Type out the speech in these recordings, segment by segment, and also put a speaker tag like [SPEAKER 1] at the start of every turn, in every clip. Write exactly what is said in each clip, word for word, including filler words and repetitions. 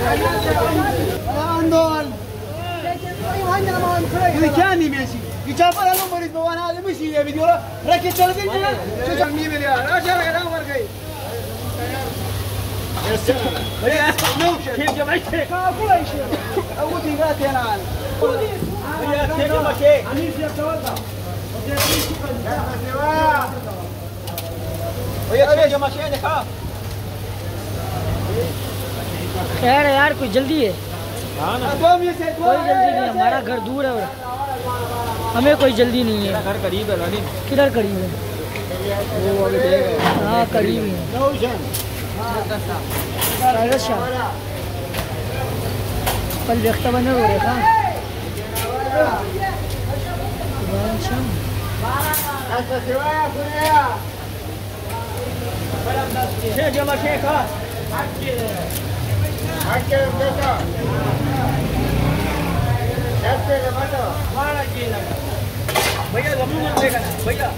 [SPEAKER 1] عندهم اللي كان يمشي يجاب على المريض بوانا هذا مشي يا فيديو ركز تلقين شو مية مليار عشرة كذا عمر كي كيف جمعتك؟ كل شيء أول تيجات هنا يا كيف جمعتك؟ أنيس يا كوالدا ويا كيف جمعتك देखा
[SPEAKER 2] खैर यार कोई जल्दी है
[SPEAKER 1] हाँ ना
[SPEAKER 2] कोई जल्दी नहीं, हमारा घर दूर है और हमें कोई जल्दी नहीं है।
[SPEAKER 1] घर करीब है रानी।
[SPEAKER 2] किधर करीब है?
[SPEAKER 1] वो वाले देख
[SPEAKER 2] हाँ करीब है। कल व्यक्ता बने हो रहे था
[SPEAKER 1] भैया भैया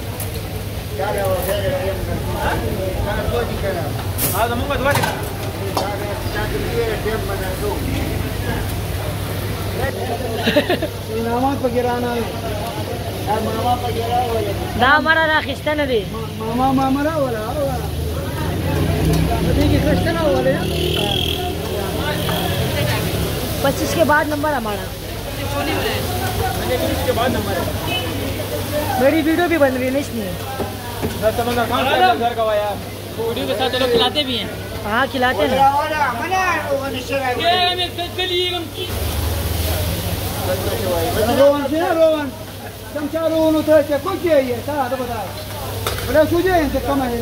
[SPEAKER 1] हाँ जमूंगा दोबारा नामा पगिराना मामा पगिरा वाला
[SPEAKER 2] ना हमारा ना खिस्ता न दे
[SPEAKER 1] मामा मामरा वाला
[SPEAKER 2] देखिए खिस्ता ना वाले पच्चीस के बाद नंबर हमारा
[SPEAKER 1] के बाद नंबर है।
[SPEAKER 2] मेरी वीडियो भी बन रही है ना इसलिए
[SPEAKER 1] घर का यार
[SPEAKER 3] वीडियो के साथ लोग खिलाते भी हैं।
[SPEAKER 2] हाँ खिलाते हैं
[SPEAKER 1] रोहन से ना रोहन चमचा रोहन उतर के कुछ चाहिए सारा तो बता बड़ा सूझे इनसे कम है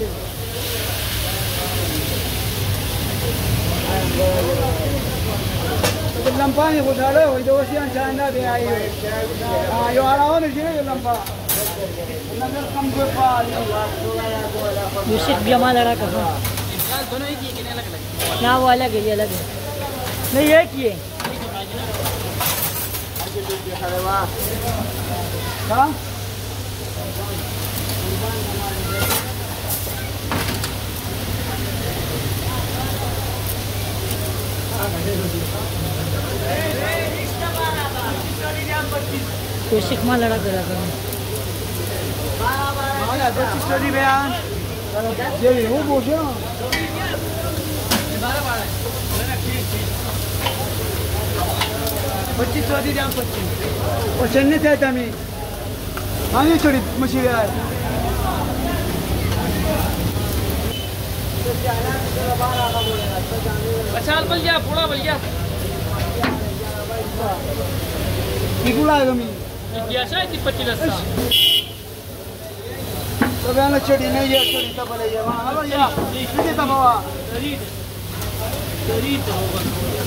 [SPEAKER 1] लंपानी को डालो वो जो वैसे चांदा दे आई हाँ यो आ रहा हो ना जी ये लंपा नगर कम को पाल
[SPEAKER 2] यूसुफ भी हमारा लड़ा कर
[SPEAKER 3] दोनों एक ही है, अलग अलग
[SPEAKER 2] ना वो अलग है ये अलग है नहीं ये की है
[SPEAKER 1] हाँ
[SPEAKER 2] यूसुफ मां लड़ा करा कर
[SPEAKER 1] हाँ बच्ची स्टडी बयान ये वो बोझा बच्ची स्टडी जाम बच्ची और चन्ने थे तमी हाँ ये छोड़ी मछली यार
[SPEAKER 3] अच्छा बल जा पूरा बल जा
[SPEAKER 1] किकुला है कमी
[SPEAKER 3] कैसा है पच्चीस लस्सा
[SPEAKER 1] तो बयान छोड़ी नहीं ये छोड़ी तब ले ये वहाँ अब या इसे तब हुआ
[SPEAKER 3] शरीर शरीर तो होगा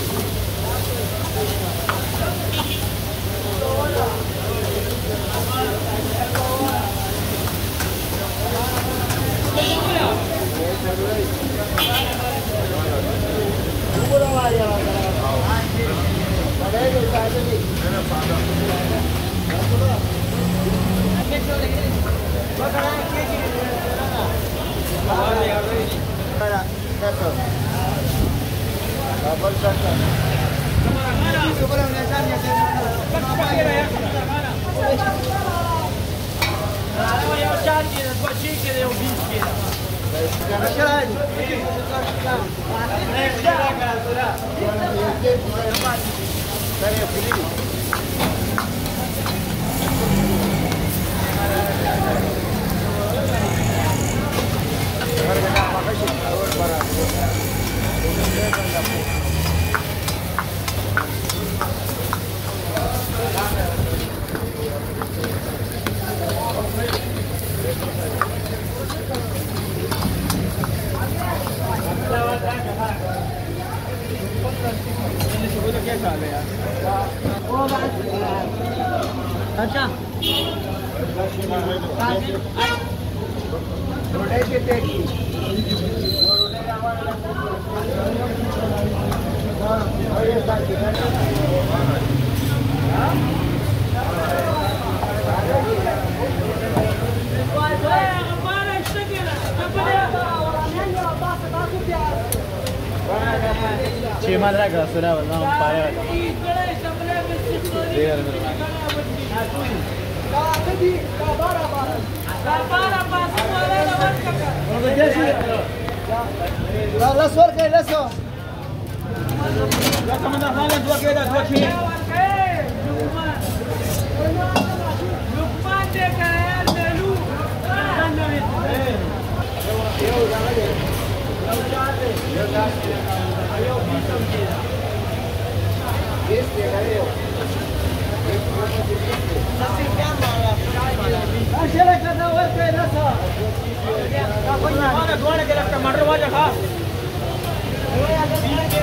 [SPEAKER 2] अच्छा
[SPEAKER 1] छः
[SPEAKER 4] शेमा जरा का सुरा वाला हम पारे वाला देर मेरे
[SPEAKER 1] لا لا صور كده لا صور لا كمان خالد دوا كده دوا كده لقمان دے کا ہے لولو टमाटर वाला खा